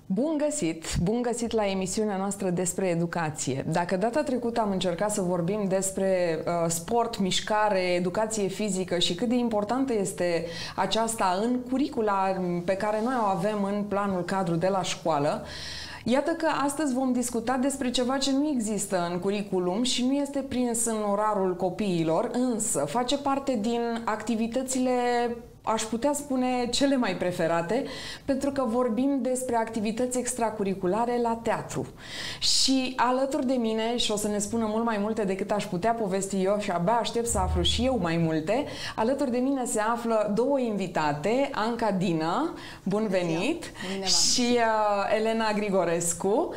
Bun găsit! Bun găsit la emisiunea noastră despre educație. Dacă data trecută am încercat să vorbim despre sport, mișcare, educație fizică și cât de importantă este aceasta în curicula pe care noi o avem în planul cadru de la școală, iată că astăzi vom discuta despre ceva ce nu există în curriculum și nu este prins în orarul copiilor, însă face parte din activitățile, aș putea spune, cele mai preferate, pentru că vorbim despre activități extracurriculare la teatru. Și alături de mine, și o să ne spună mult mai multe decât aș putea povesti eu și abia aștept să aflu și eu mai multe, alături de mine se află două invitate, Anca Dina, bun venit, și Elena Grigorescu.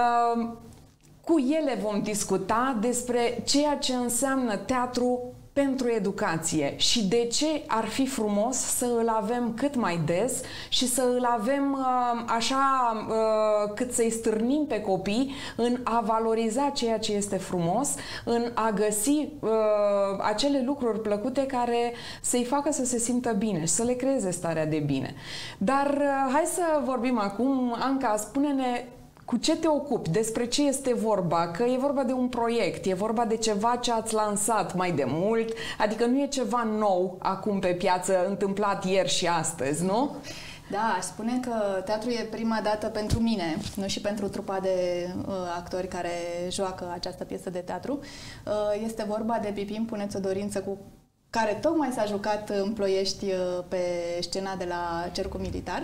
Cu ele vom discuta despre ceea ce înseamnă teatru pentru educație și de ce ar fi frumos să îl avem cât mai des și să îl avem așa cât să-i stârnim pe copii în a valoriza ceea ce este frumos, în a găsi acele lucruri plăcute care să-i facă să se simtă bine și să le creeze starea de bine. Dar hai să vorbim acum. Anca, spune-ne cu ce te ocupi, despre ce este vorba, că e vorba de un proiect, e vorba de ceva ce ați lansat mai de mult, adică nu e ceva nou acum pe piață, întâmplat ieri și astăzi, nu? Da, aș spune că teatru e prima dată pentru mine, nu și pentru trupa de actori care joacă această piesă de teatru. Este vorba de Pipin, puneți o dorință, cu care tocmai s-a jucat în Ploiești pe scena de la Cercul Militar.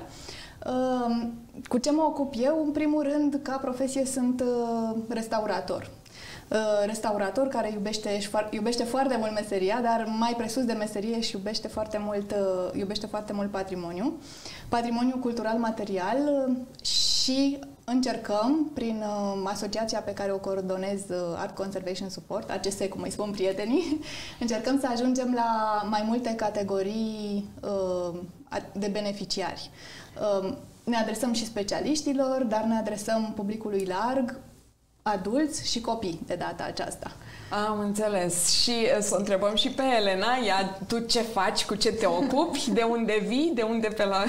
Cu ce mă ocup eu? În primul rând, ca profesie, sunt restaurator. Restaurator care iubește foarte mult meseria, dar mai presus de meserie și iubește foarte mult patrimoniul cultural material, și încercăm, prin asociația pe care o coordonez, Art Conservation Support, ACS, cum îi spun prietenii, încercăm să ajungem la mai multe categorii de beneficiari. Ne adresăm și specialiștilor, dar ne adresăm publicului larg, adulți și copii de data aceasta. Am înțeles. Și să o întrebăm și pe Elena, tu ce faci, cu ce te ocupi, de unde vii, de unde pe la...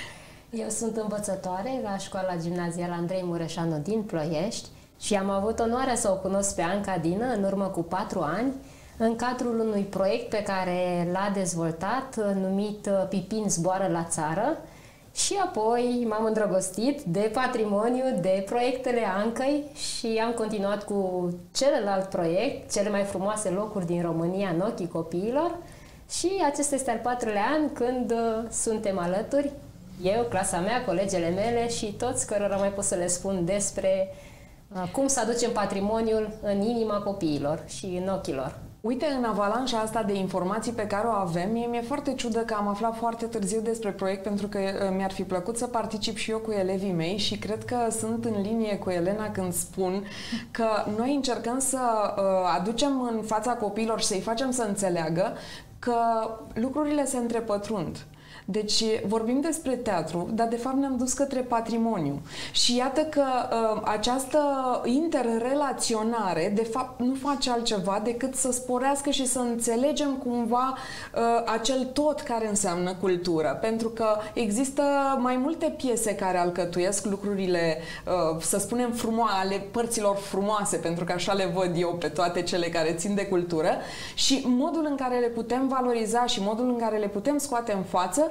Eu sunt învățătoare la școala gimnazială Andrei Mureșanu din Ploiești și am avut onoarea să o cunosc pe Anca Dină în urmă cu 4 ani, în cadrul unui proiect pe care l-a dezvoltat, numit Pipin zboară la țară, și apoi m-am îndrăgostit de patrimoniu, de proiectele Ancăi și am continuat cu celălalt proiect, cele mai frumoase locuri din România în ochii copiilor, și acesta este al 4-lea an când suntem alături, eu, clasa mea, colegele mele și toți cărora mai pot să le spun despre cum să aducem patrimoniul în inima copiilor și în ochii lor. Uite, în avalanșa asta de informații pe care o avem, mi-e foarte ciudă că am aflat foarte târziu despre proiect, pentru că mi-ar fi plăcut să particip și eu cu elevii mei și cred că sunt în linie cu Elena când spun că noi încercăm să aducem în fața copiilor și să-i facem să înțeleagă că lucrurile se întrepătrund. Deci vorbim despre teatru, dar de fapt ne-am dus către patrimoniu. Și iată că această interrelaționare de fapt nu face altceva decât să sporească și să înțelegem cumva acel tot care înseamnă cultură. Pentru că există mai multe piese care alcătuiesc lucrurile, să spunem, ale părților frumoase, pentru că așa le văd eu pe toate cele care țin de cultură, și modul în care le putem valoriza și modul în care le putem scoate în față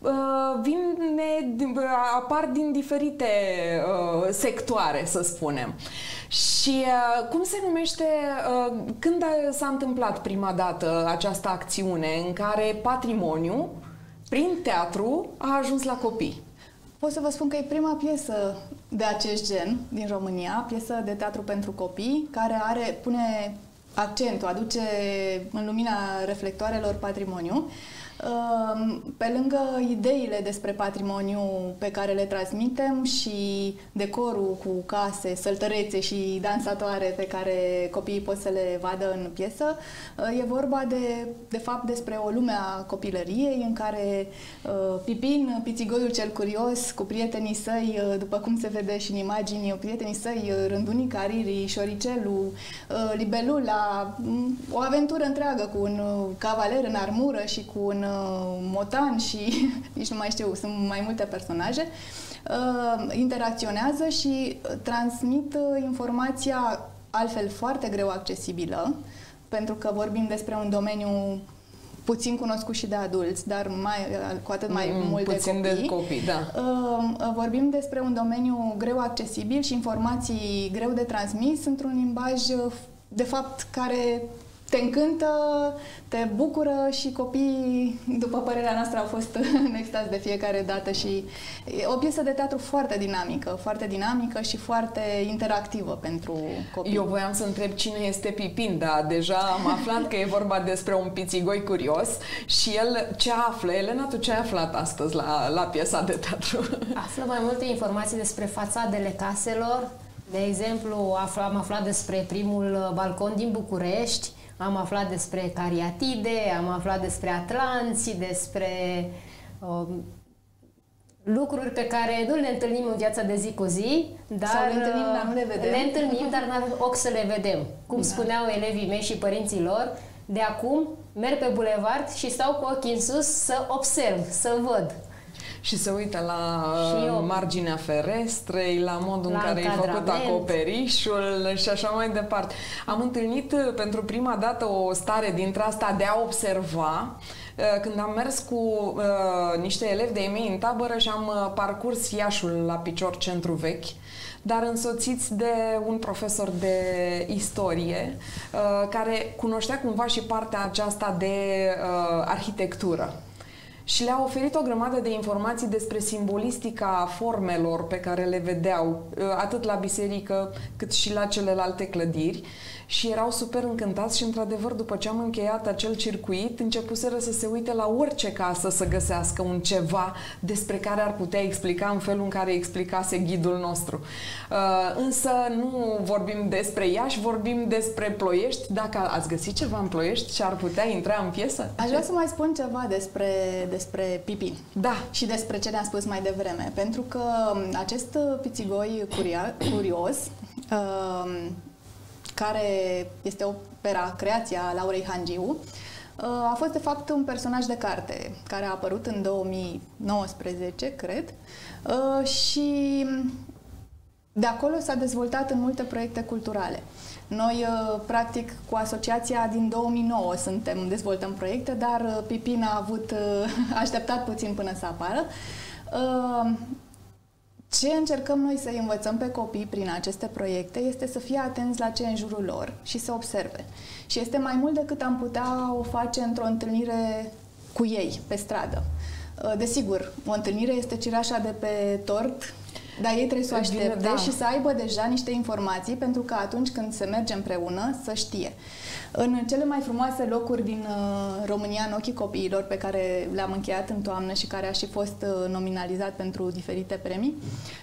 apar din diferite sectoare, să spunem. Și cum se numește, când s-a întâmplat prima dată această acțiune în care patrimoniu, prin teatru, a ajuns la copii? Pot să vă spun că e prima piesă de acest gen din România, piesă de teatru pentru copii, care pune accentul, aduce în lumina reflectoarelor patrimoniu. Pe lângă ideile despre patrimoniu pe care le transmitem și decorul cu case, săltărețe și dansatoare pe care copiii pot să le vadă în piesă, e vorba de fapt despre o lume a copilăriei în care Pipin, pițigoiul cel curios, cu prietenii săi, după cum se vede și în imagini, prietenii săi, Rândunica, Riri, Șoricelul, Libelula, o aventură întreagă cu un cavaler în armură și cu un motan și nici nu mai știu, sunt mai multe personaje. interacționează și transmit informația altfel foarte greu accesibilă, pentru că vorbim despre un domeniu puțin cunoscut și de adulți, dar cu atât mai mult de copii. Da. Vorbim despre un domeniu greu accesibil și informații greu de transmis într-un limbaj, de fapt, care te încântă, te bucură și copiii, după părerea noastră, au fost în extaz de fiecare dată și e o piesă de teatru foarte dinamică și foarte interactivă pentru copii. Eu voiam să întreb cine este Pipin, dar deja am aflat că e vorba despre un pițigoi curios și el ce află? Elena, tu ce ai aflat astăzi la piesa de teatru? Află mai multe informații despre fațadele caselor. De exemplu, am aflat despre primul balcon din București, am aflat despre cariatide, am aflat despre atlanți, despre lucruri pe care nu le întâlnim în viața de zi cu zi, dar sau le întâlnim, dar nu le vedem. Le întâlnim, dar n-avem ochi să le vedem. Cum spuneau elevii mei și părinții lor, de acum merg pe bulevard și stau cu ochii în sus să observ, să văd. Și se uită la marginea ferestrei, la modul în care e făcut acoperișul și așa mai departe. Am întâlnit pentru prima dată o stare dintre asta de a observa când am mers cu niște elevi de-ai mei în tabără și am parcurs Iașul la picior, centru vechi, dar însoțiți de un profesor de istorie care cunoștea cumva și partea aceasta de arhitectură. Și le-a oferit o grămadă de informații despre simbolistica formelor pe care le vedeau, atât la biserică cât și la celelalte clădiri. Și erau super încântați și, într-adevăr, după ce am încheiat acel circuit, începuseră să se uite la orice casă să găsească un ceva despre care ar putea explica în felul în care explicase ghidul nostru. Însă nu vorbim despre Iași, vorbim despre Ploiești. Dacă ați găsit ceva în Ploiești ce ar putea intra în piesă? Aș vrea să mai spun ceva despre Pipin. Da. Și despre ce ne-am spus mai devreme. Pentru că acest pițigoi curios, care este opera, creația Laurei Hangiu, a fost de fapt un personaj de carte care a apărut în 2019, cred, și de acolo s-a dezvoltat în multe proiecte culturale. Noi, practic, cu asociația din 2009 dezvoltăm proiecte, dar Pipin a așteptat puțin până să apară. Ce încercăm noi să învățăm pe copii prin aceste proiecte este să fie atenți la ce e în jurul lor și să observe. Și este mai mult decât am putea o face într-o întâlnire cu ei, pe stradă. Desigur, o întâlnire este cireașa de pe tort, dar ei trebuie să o aștepte și să aibă deja niște informații, pentru că atunci când se merge împreună, să știe. În cele mai frumoase locuri din România în ochii copiilor, pe care le-am încheiat în toamnă și care a și fost nominalizat pentru diferite premii,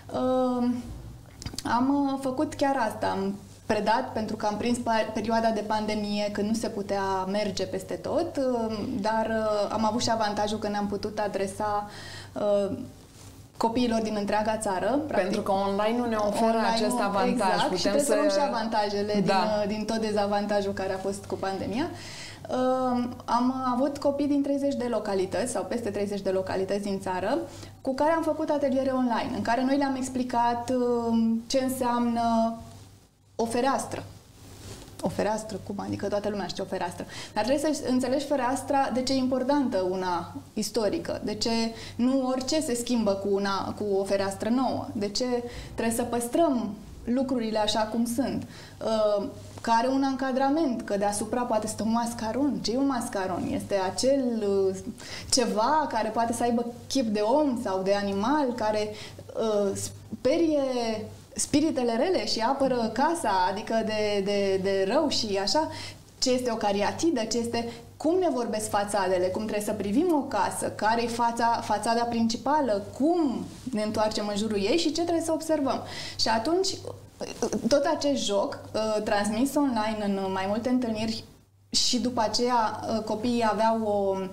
am făcut chiar asta. Am predat, pentru că am prins perioada de pandemie când nu se putea merge peste tot, dar am avut și avantajul că ne-am putut adresa copiilor din întreaga țară. Practic. Pentru că online-ul ne oferă acest avantaj. Exact, putem și trebuie să luăm și avantajele din tot dezavantajul care a fost cu pandemia. Am avut copii din 30 de localități sau peste 30 de localități din țară cu care am făcut ateliere online, în care noi le-am explicat ce înseamnă o fereastră. O fereastră, cum? Adică toată lumea știe o fereastră. Dar trebuie să înțelegi fereastra, de ce e importantă una istorică, de ce nu orice se schimbă cu o fereastră nouă, de ce trebuie să păstrăm lucrurile așa cum sunt, că are un încadrament, că deasupra poate stă un mascaron. Ce e un mascaron? Este acel ceva care poate să aibă chip de om sau de animal, care sperie spiritele rele și apără casa, adică de rău și așa. Ce este o cariatidă, cum ne vorbesc fațadele, cum trebuie să privim o casă, care e fațada principală, cum ne întoarcem în jurul ei și ce trebuie să observăm. Și atunci, tot acest joc, transmis online în mai multe întâlniri, și după aceea copiii aveau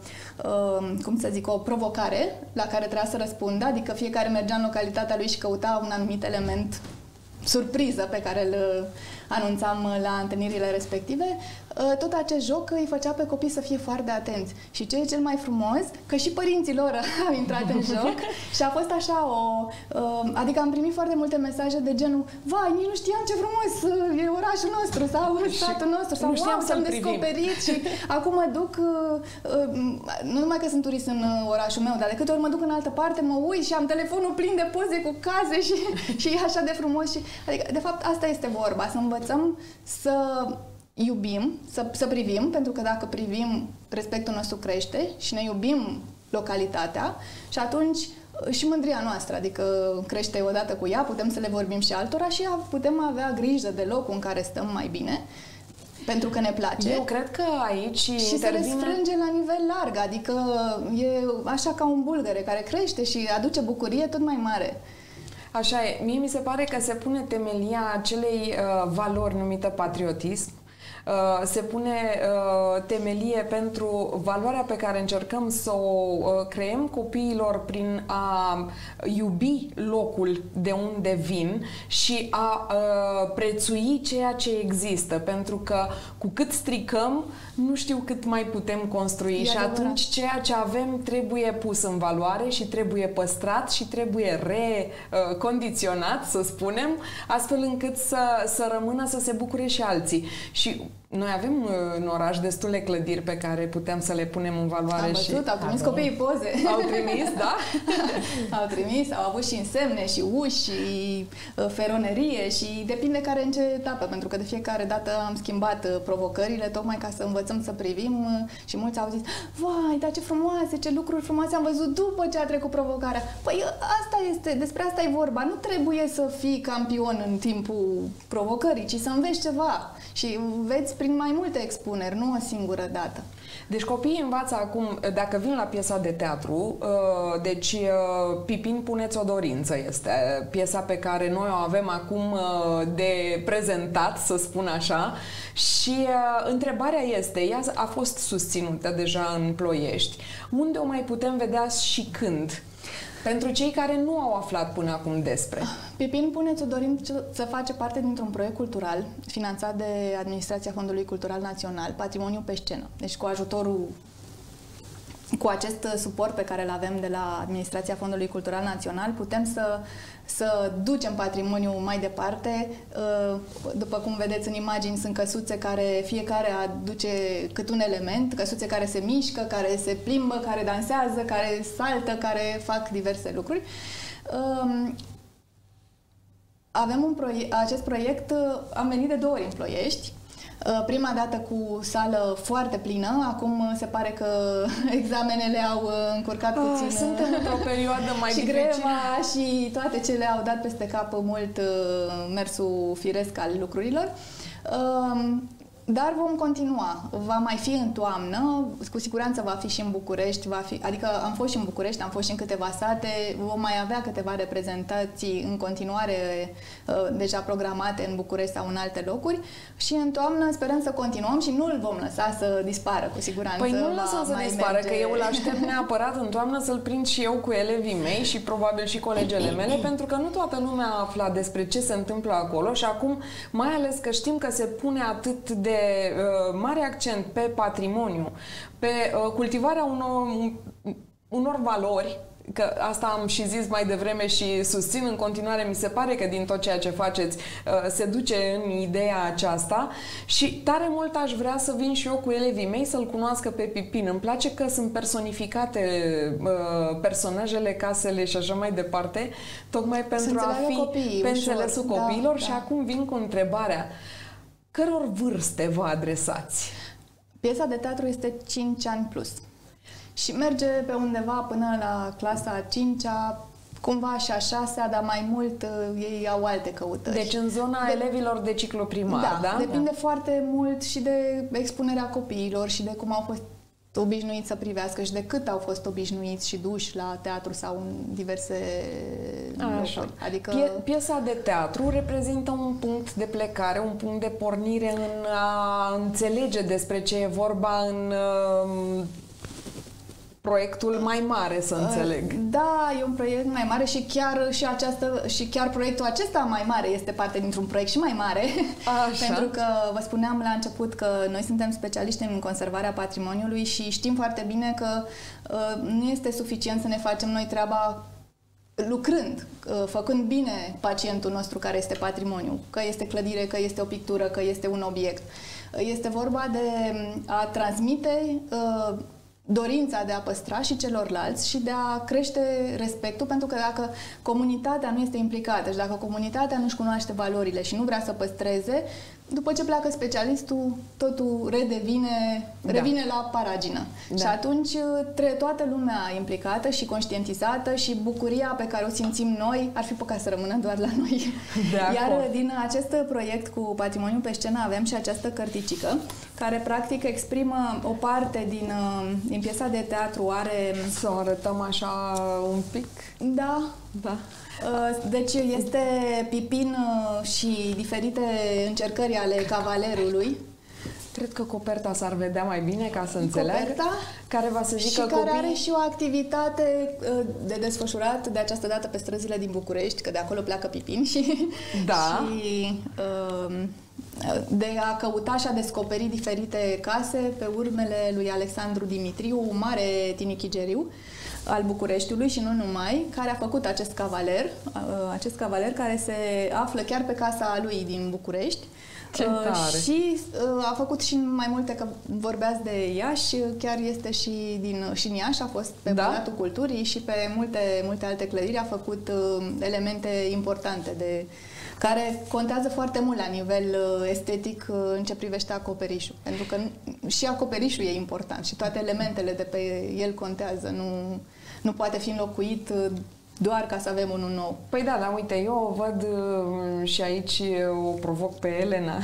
o provocare la care trebuia să răspundă, adică fiecare mergea în localitatea lui și căuta un anumit element surpriză pe care anunțam la întâlnirile respective, tot acest joc îi făcea pe copii să fie foarte atenți. Și ce e cel mai frumos, că și părinții lor au intrat în joc și a fost așa adică am primit foarte multe mesaje de genul vai, nici nu știam ce frumos e orașul nostru sau satul nostru sau wow, s-am descoperit și acum mă duc nu numai că sunt turist în orașul meu, dar de câte ori mă duc în altă parte, mă uit și am telefonul plin de poze cu case și e așa de frumos și adică, de fapt, asta este vorba, să învățăm să iubim, să privim, pentru că dacă privim, respectul nostru crește și ne iubim localitatea și atunci și mândria noastră, adică crește odată cu ea, putem să le vorbim și altora și putem avea grijă de locul în care stăm mai bine, pentru că ne place. Eu cred că aici și se răsfrânge la nivel larg, adică e așa ca un bulgăre care crește și aduce bucurie tot mai mare. Așa e. Mie mi se pare că se pune temelia acelei valori numită patriotism. Se pune temelie pentru valoarea pe care încercăm să o creăm copiilor prin a iubi locul de unde vin și a prețui ceea ce există, pentru că cu cât stricăm, nu știu cât mai putem construi și atunci ceea ce avem trebuie pus în valoare și trebuie păstrat și trebuie recondiționat, să spunem, astfel încât să rămână, să se bucure și alții. Și noi avem în oraș destule clădiri pe care putem să le punem în valoare. Am văzut, au trimis copiii poze. Au trimis, da? Au trimis, au avut și însemne, și uși, și feronerie și depinde care în ce etapă, pentru că de fiecare dată am schimbat provocările tocmai ca să învățăm să privim și mulți au zis, vai, dar ce frumoase, ce lucruri frumoase am văzut după ce a trecut provocarea. Păi asta este, despre asta e vorba. Nu trebuie să fii campion în timpul provocării, ci să înveți ceva. Și veți prin mai multe expuneri, nu o singură dată. Deci copiii învață acum, dacă vin la piesa de teatru, deci Pipin, puneți o dorință este piesa pe care noi o avem acum de prezentat, să spun așa, și întrebarea este, ea a fost susținută deja în Ploiești, unde o mai putem vedea și când? Pentru cei care nu au aflat până acum despre. Pipin, puneți o dorință să face parte dintr-un proiect cultural finanțat de Administrația Fondului Cultural Național, Patrimoniu pe scenă. Deci cu acest suport pe care îl avem de la Administrația Fondului Cultural Național, putem să ducem patrimoniul mai departe. După cum vedeți în imagini, sunt căsuțe care fiecare aduce cât un element, căsuțe care se mișcă, care se plimbă, care dansează, care saltă, care fac diverse lucruri. Avem acest proiect, am venit de 2 ori în Ploiești. Prima dată cu sală foarte plină, acum se pare că examenele au încurcat puțin. Suntem într-o perioadă mai și dificilă. greva și toate cele au dat peste cap mult mersul firesc al lucrurilor. Dar vom continua. Va mai fi în toamnă, cu siguranță va fi și în București, adică am fost și în București, am fost și în câteva sate, vom mai avea câteva reprezentații în continuare deja programate în București sau în alte locuri și în toamnă sperăm să continuăm și nu îl vom lăsa să dispară, cu siguranță. Păi nu lăsăm să dispară, că eu îl aștept neapărat în toamnă să-l prind și eu cu elevii mei și probabil și colegele mele, pentru că nu toată lumea a aflat despre ce se întâmplă acolo și acum, mai ales că știm că se pune atât de mare accent pe patrimoniu, pe cultivarea unor valori, că asta am și zis mai devreme și susțin în continuare, mi se pare că din tot ceea ce faceți se duce în ideea aceasta și tare mult aș vrea să vin și eu cu elevii mei să-l cunoască pe Pipin. Îmi place că sunt personificate personajele, casele și așa mai departe, tocmai pentru a fi pe înțelesul copiilor și acum vin cu întrebarea. Căror vârste vă adresați? Piesa de teatru este 5 ani plus și merge pe undeva până la clasa a 5-a, cumva și a 6-a, dar mai mult ei au alte căutări. Deci în zona elevilor de ciclu primar, da? Depinde foarte mult și de expunerea copiilor și de cum au fost obișnuiți să privească și de cât au fost obișnuiți și duși la teatru sau în diverse locuri. Adică piesa de teatru reprezintă un punct de plecare, un punct de pornire în a înțelege despre ce e vorba în proiectul mai mare, să înțeleg. Da, e un proiect mai mare și chiar proiectul acesta mai mare este parte dintr-un proiect și mai mare. Așa. Pentru că vă spuneam la început că noi suntem specialiști în conservarea patrimoniului și știm foarte bine că nu este suficient să ne facem noi treaba lucrând, făcând bine pacientul nostru care este patrimoniu, că este clădire, că este o pictură, că este un obiect. Este vorba de a transmite dorința de a păstra și celorlalți și de a crește respectul, pentru că dacă comunitatea nu este implicată și dacă comunitatea nu-și cunoaște valorile și nu vrea să păstreze, după ce pleacă specialistul, totul revine la paragină. Da. Și atunci toată lumea implicată și conștientizată și bucuria pe care o simțim noi ar fi păcat să rămână doar la noi. Iar din acest proiect cu Patrimoniul pe scenă avem și această cărticică care practic exprimă o parte din piesa de teatru. Să o arătăm așa un pic? Da. Da. Deci este Pipin și diferite încercări ale cavalerului. Cred că coperta s-ar vedea mai bine ca să înțeleagă. Coperta, care va să zică și care are și o activitate de desfășurat de această dată pe străzile din București, că de acolo pleacă Pipin și, de a căuta și a descoperi diferite case pe urmele lui Alexandru Dimitriu, un mare tinichigeriu al Bucureștiului și nu numai, care a făcut acest cavaler care se află chiar pe casa lui din București. Ce tare. Și a făcut și mai multe, că vorbeați de Iași, chiar este și în Iași, a fost pe Palatul Culturii și pe multe alte clădiri, a făcut elemente importante care contează foarte mult la nivel estetic în ce privește acoperișul. Pentru că și acoperișul e important și toate elementele de pe el contează. Nu poate fi înlocuit doar ca să avem unul nou. Păi da, dar uite, eu o văd și aici o provoc pe Elena.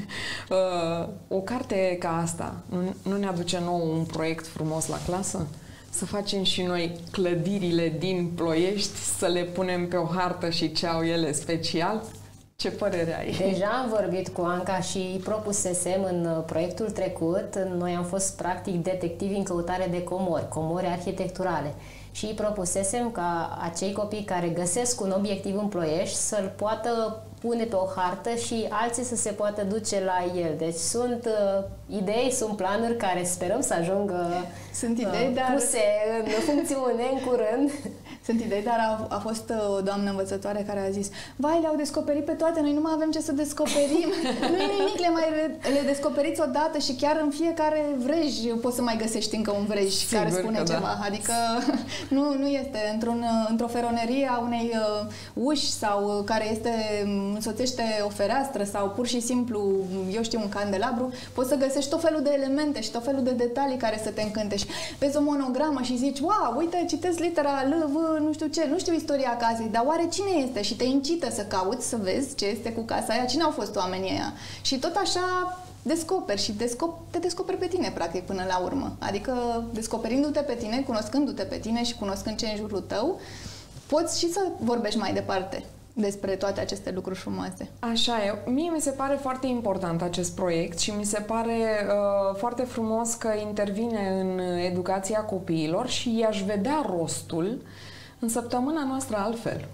O carte ca asta nu ne aduce nou un proiect frumos la clasă? Să facem și noi clădirile din Ploiești, să le punem pe o hartă și ce au ele special? Ce părere ai? Deja am vorbit cu Anca și propusesem în proiectul trecut. Noi am fost practic detectivi în căutare de comori arhitecturale. Și propusesem ca acei copii care găsesc un obiectiv în Ploiești să-l poată pune pe o hartă și alții să se poată duce la el. Deci sunt idei, sunt planuri care sperăm să ajungă puse în funcțiune în curând. Sunt idei, dar a fost o doamnă învățătoare care a zis: vai, le-au descoperit pe toate, noi nu mai avem ce să descoperim. Nu e nimic, le descoperiți odată și chiar în fiecare vrej poți să mai găsești încă un vrej. Sigur care spune ceva. Da. Adică nu este într-o feronerie a unei uși sau care însoțește o fereastră sau pur și simplu, eu știu, un candelabru, poți să găsești tot felul de elemente și tot felul de detalii care să te încânte. Și vezi o monogramă și zici: wow, uite, citesc litera L, V, nu știu ce, nu știu istoria casei, dar oare cine este? Și te incită să cauți, să vezi ce este cu casa aia, cine au fost oamenii aia. Și tot așa descoperi și te descoperi pe tine, practic, până la urmă. Adică, descoperindu-te pe tine, cunoscându-te pe tine și cunoscând ce e în jurul tău, poți și să vorbești mai departe despre toate aceste lucruri frumoase. Așa e. Mie mi se pare foarte important acest proiect și mi se pare foarte frumos că intervine în educația copiilor și i-aș vedea rostul în săptămâna noastră altfel.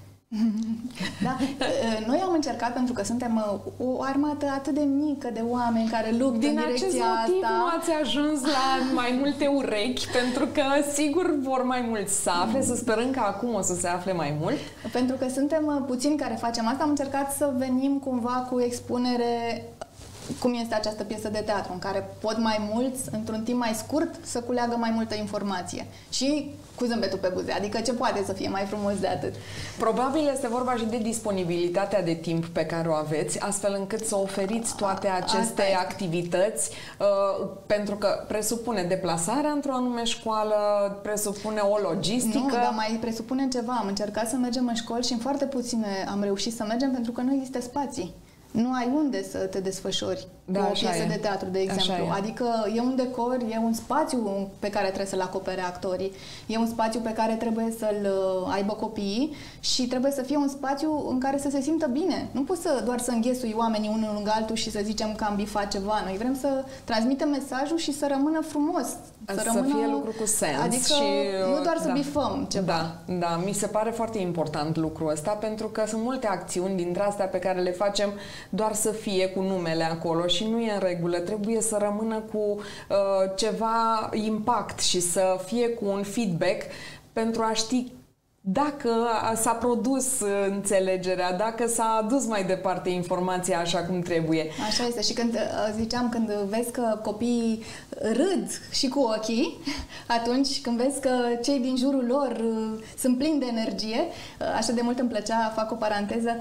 Da, noi am încercat, pentru că suntem o armată atât de mică de oameni care luptă în direcția asta. Din acest motiv nu ați ajuns la mai multe urechi, pentru că sigur vor mai mulți să afle, să sperăm că acum o să se afle mai mult. Pentru că suntem puțini care facem asta, am încercat să venim cumva cu expunere cum este această piesă de teatru, în care pot mai mulți, într-un timp mai scurt, să culeagă mai multă informație. Și cu zâmbetul pe buze. Adică ce poate să fie mai frumos de atât? Probabil este vorba și de disponibilitatea de timp pe care o aveți, astfel încât să oferiți toate aceste activități, pentru că presupune deplasarea într-o anume școală, presupune o logistică. Nu, dar mai presupune ceva. Am încercat să mergem în școli și în foarte puține am reușit să mergem pentru că nu există spații. nu ai unde să te desfășori cu o piesă de teatru, de exemplu. Adică e un decor, e un spațiu pe care trebuie să-l acopere actorii, e un spațiu pe care trebuie să-l aibă copiii și trebuie să fie un spațiu în care să se simtă bine. Nu poți doar să înghesui oamenii unul lângă altul și să zicem că am bifat ceva. Noi vrem să transmitem mesajul și să rămână frumos. Să fie lucru cu sens. Adică și, nu doar să bifăm ceva. Da, mi se pare foarte important lucrul ăsta, pentru că sunt multe acțiuni dintre astea pe care le facem doar să fie cu numele acolo și nu e în regulă. Trebuie să rămână cu ceva impact și să fie cu un feedback pentru a ști dacă s-a produs înțelegerea, dacă s-a adus mai departe informația așa cum trebuie. Așa este. Și când ziceam, când vezi că copiii râd și cu ochii, atunci când vezi că cei din jurul lor sunt plini de energie, așa de mult îmi plăcea, fac o paranteză,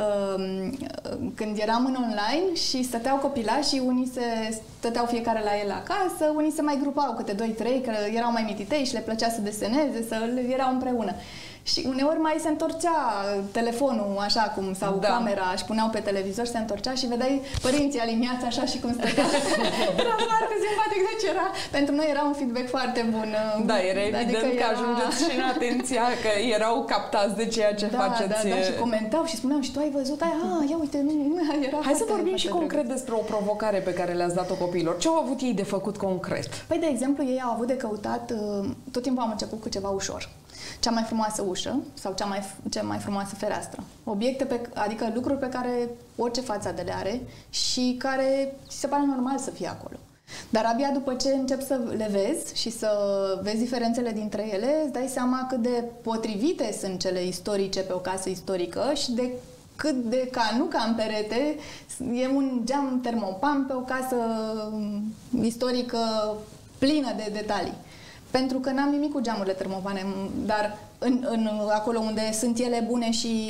când eram în online și stăteau copilașii, unii se stăteau fiecare la el acasă, unii se mai grupau câte 2-3, că erau mai mititei și le plăcea să deseneze, erau împreună. Și uneori mai se întorcea telefonul așa cum, sau camera, și puneau pe televizor, se întorcea și vedeai părinții aliniați așa și cum stătea. Era foarte simpatic, deci era, pentru noi era un feedback foarte bun. Da, era evident că ajungeți și în atenția, că erau captați de ceea ce faceți. Da, și comentau și spuneau, și tu ai văzut aia? Ia uite, era. Hai să vorbim și concret despre o provocare pe care le-ați dat-o copiilor. Ce au avut ei de făcut concret? Păi, de exemplu, ei au avut de căutat, tot timpul am început cu ceva ușor. Cea mai frumoasă ușă sau cea mai frumoasă fereastră. Obiecte, adică lucruri pe care orice fațadă le are și care ți se pare normal să fie acolo. Dar abia după ce începi să le vezi și să vezi diferențele dintre ele, îți dai seama cât de potrivite sunt cele istorice pe o casă istorică și de cât de ca în perete e un geam termopan pe o casă istorică plină de detalii. Pentru că n-am nimic cu geamurile termopane, dar acolo unde sunt ele bune și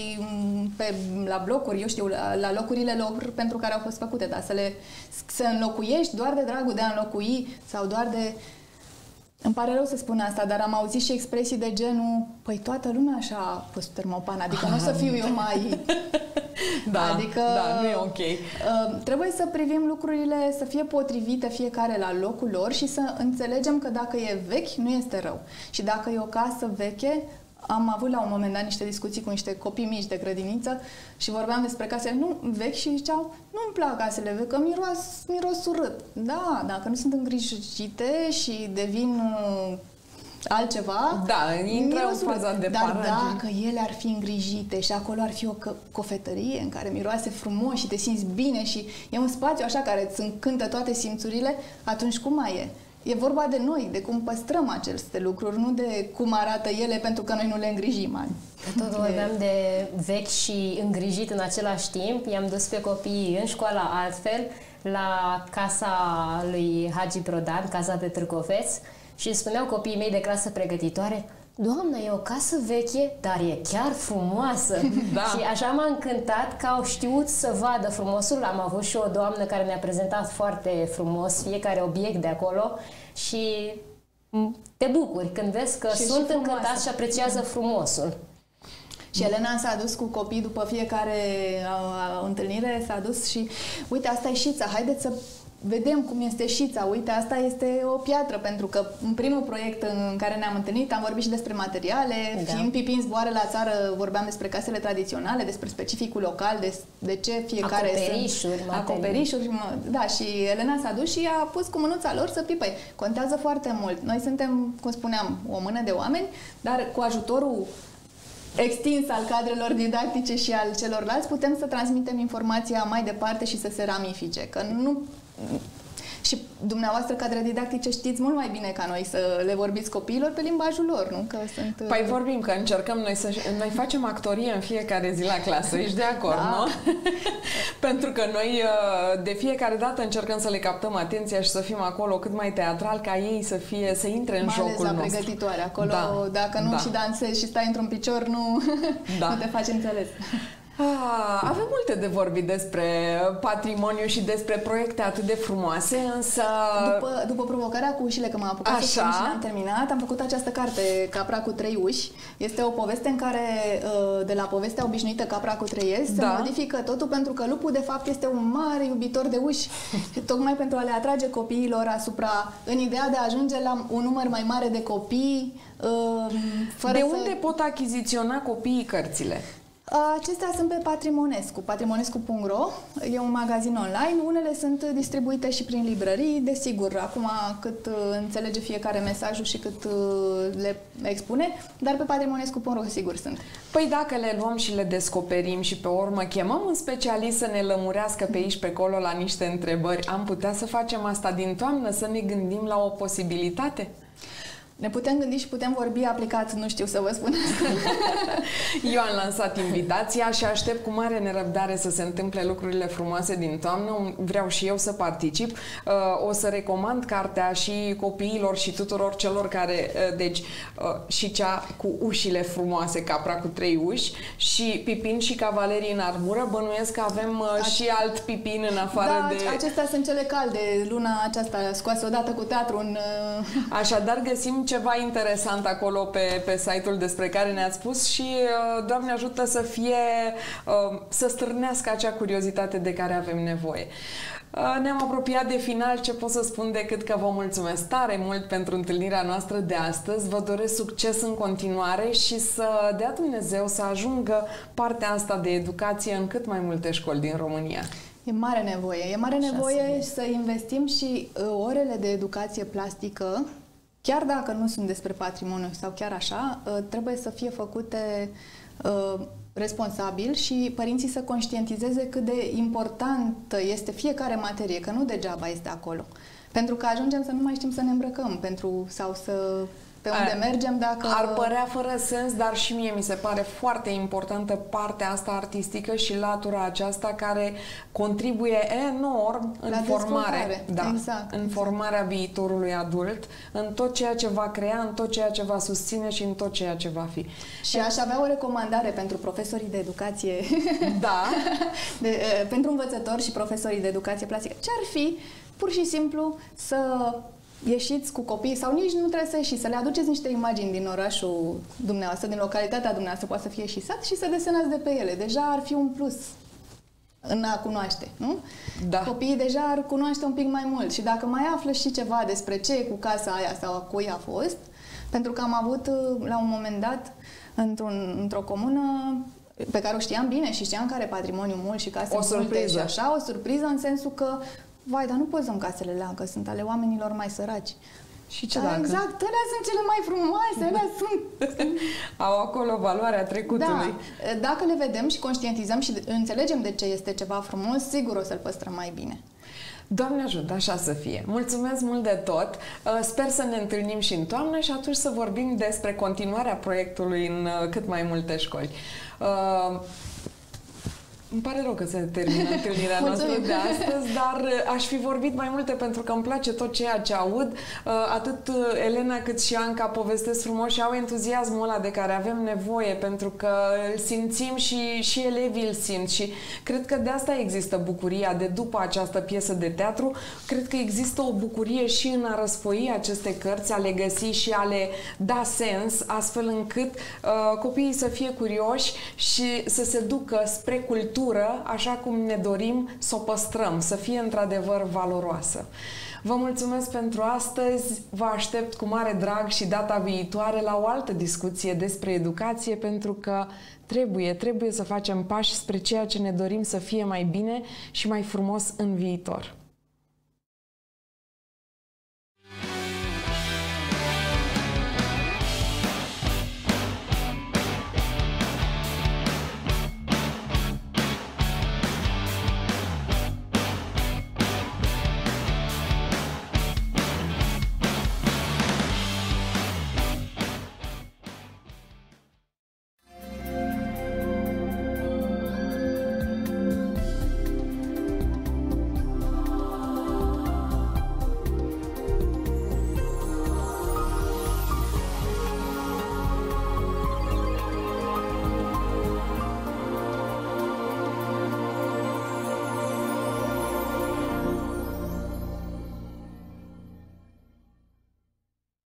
la blocuri, eu știu, la locurile lor pentru care au fost făcute, dar să înlocuiești doar de dragul de a înlocui sau doar de... Îmi pare rău să spun asta, dar am auzit și expresii de genul, păi toată lumea așa a pus termopan, adică nu o să fiu eu mai... Adică nu e ok. Trebuie să privim lucrurile, să fie potrivite fiecare la locul lor și să înțelegem că dacă e vechi, nu este rău. Și dacă e o casă veche, am avut la un moment dat niște discuții cu niște copii mici de grădiniță și vorbeam despre casele vechi și ziceau, nu-mi plac casele vechi, că miros urât. Da, dacă nu sunt îngrijite și devin altceva, intră în faza de dar dacă ele ar fi îngrijite și acolo ar fi o cofetărie în care miroase frumos și te simți bine și e un spațiu așa care îți încântă toate simțurile, atunci cum mai e? E vorba de noi, de cum păstrăm aceste lucruri, nu de cum arată ele pentru că noi nu le îngrijim. Tot vorbeam de vechi și îngrijit în același timp. I-am dus pe copii în școala altfel, la casa lui Hagi Prodan, casa de Târgoveț, și spuneau copiii mei de clasă pregătitoare, Doamnă, e o casă veche, dar e chiar frumoasă. Și așa m-a încântat că au știut să vadă frumosul. Am avut și o doamnă care ne-a prezentat foarte frumos fiecare obiect de acolo și te bucuri când vezi că sunt încântați și apreciază frumosul. Și Elena s-a dus cu copii după fiecare întâlnire, s-a dus și uite, asta e șița, haideți să vedem cum este șița. Uite, asta este o piatră, pentru că în primul proiect în care ne-am întâlnit am vorbit și despre materiale, fiind Pipi în zboară la țară, vorbeam despre casele tradiționale, despre specificul local, de ce fiecare acoperișuri. Da, și Elena s-a dus și a pus cu mânuța lor să pipăi. Contează foarte mult. Noi suntem, cum spuneam, o mână de oameni, dar cu ajutorul extins al cadrelor didactice și al celorlalți putem să transmitem informația mai departe și să se ramifice. Că nu... Și dumneavoastră, cadre didactice, știți mult mai bine ca noi să le vorbiți copiilor pe limbajul lor, nu? Că sunt... Păi vorbim, că încercăm noi facem actorie în fiecare zi la clasă, ești de acord, nu? Pentru că noi de fiecare dată încercăm să le captăm atenția și să fim acolo cât mai teatral, ca ei să intre în jocul nostru. Mai ales la pregătitoare, acolo dacă nu și dansezi și stai într-un picior, nu te faci înțeles. Avem multe de vorbit despre patrimoniu și despre proiecte atât de frumoase, însă... După provocarea cu ușile, că m-am apucat să spun și l-am terminat, am făcut această carte, Capra cu 3 uși. Este o poveste în care, de la povestea obișnuită Capra cu 3 iezi, se modifică totul, pentru că lupul, de fapt, este un mare iubitor de uși. Tocmai pentru a le atrage copiilor în ideea de a ajunge la un număr mai mare de copii. De unde pot achiziționa copiii cărțile? Acestea sunt pe Patrimonescu, patrimonescu.ro, e un magazin online, unele sunt distribuite și prin librării, desigur, acum cât înțelege fiecare mesajul și cât le expune, dar pe patrimonescu.ro sigur sunt. Păi dacă le luăm și le descoperim și pe urmă chemăm un specialist să ne lămurească pe aici, pe acolo la niște întrebări, am putea să facem asta din toamnă, să ne gândim la o posibilitate? Ne putem gândi și putem vorbi aplicat, nu știu să vă spun. Eu am lansat invitația și aștept cu mare nerăbdare să se întâmple lucrurile frumoase din toamnă. Vreau și eu să particip. O să recomand cartea și copiilor și tuturor celor care, și cea cu ușile frumoase, Capra cu 3 uși, și Pipin și Cavalerii în armură. Bănuiesc că avem și alt Pipin în afară de... acestea sunt cele calde, luna aceasta scoasă odată cu teatru. Așadar găsim ceva interesant acolo pe site-ul despre care ne-ați spus și Doamne ajută să stârnească acea curiozitate de care avem nevoie. Ne-am apropiat de final, ce pot să spun decât că vă mulțumesc tare mult pentru întâlnirea noastră de astăzi. Vă doresc succes în continuare și să dea Dumnezeu să ajungă partea asta de educație în cât mai multe școli din România. E mare nevoie să investim și orele de educație plastică, chiar dacă nu sunt despre patrimoniu sau chiar așa, trebuie să fie făcute responsabil și părinții să conștientizeze cât de importantă este fiecare materie, că nu degeaba este acolo. Pentru că ajungem să nu mai știm să ne îmbrăcăm sau pe unde mergem dacă... Ar părea fără sens, dar și mie mi se pare foarte importantă partea asta artistică și latura aceasta care contribuie enorm în formare. În formarea viitorului adult, în tot ceea ce va crea, în tot ceea ce va susține și în tot ceea ce va fi. Și aș avea o recomandare pentru profesorii de educație. Pentru învățători și profesorii de educație plastică. Ce ar fi pur și simplu să ieșiți cu copiii, sau nici nu trebuie să ieșiți, să le aduceți niște imagini din orașul dumneavoastră, din localitatea dumneavoastră, poate să fie și sat, și să desenați de pe ele. Deja ar fi un plus în a cunoaște, nu? Da. Copiii deja ar cunoaște un pic mai mult și dacă mai află și ceva despre ce e cu casa aia sau a cui a fost, pentru că am avut la un moment dat într-o comună pe care o știam bine și știam că are patrimoniu mult și case multe și așa, o surpriză în sensul că vai, dar nu pozăm casele alea, că sunt ale oamenilor mai săraci. Și ce dacă? Exact, alea sunt cele mai frumoase, alea sunt... Au acolo valoarea trecutului. Da, dacă le vedem și conștientizăm și înțelegem de ce este ceva frumos, sigur o să-l păstrăm mai bine. Doamne ajută, așa să fie. Mulțumesc mult de tot. Sper să ne întâlnim și în toamnă și atunci să vorbim despre continuarea proiectului în cât mai multe școli. Îmi pare rău că se termină întâlnirea noastră de astăzi, dar aș fi vorbit mai multe pentru că îmi place tot ceea ce aud. Atât Elena cât și Anca povestesc frumos și au entuziasmul ăla de care avem nevoie, pentru că îl simțim și elevii îl simt și cred că de asta există bucuria de după această piesă de teatru. Cred că există o bucurie și în a răsfoi aceste cărți, a le găsi și a le da sens, astfel încât copiii să fie curioși și să se ducă spre cultură așa cum ne dorim să o păstrăm, să fie într-adevăr valoroasă. Vă mulțumesc pentru astăzi, vă aștept cu mare drag și data viitoare la o altă discuție despre educație, pentru că trebuie să facem pași spre ceea ce ne dorim să fie mai bine și mai frumos în viitor.